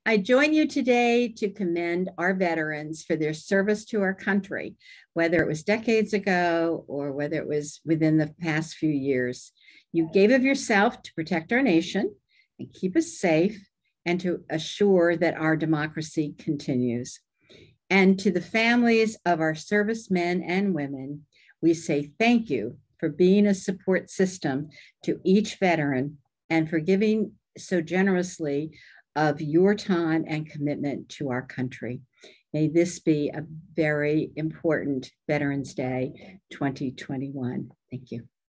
I join you today to commend our veterans for their service to our country, whether it was decades ago or whether it was within the past few years. You gave of yourself to protect our nation and keep us safe and to assure that our democracy continues. And to the families of our servicemen and women, we say thank you for being a support system to each veteran and for giving so generously of your time and commitment to our country. May this be a very important Veterans Day 2021. Thank you.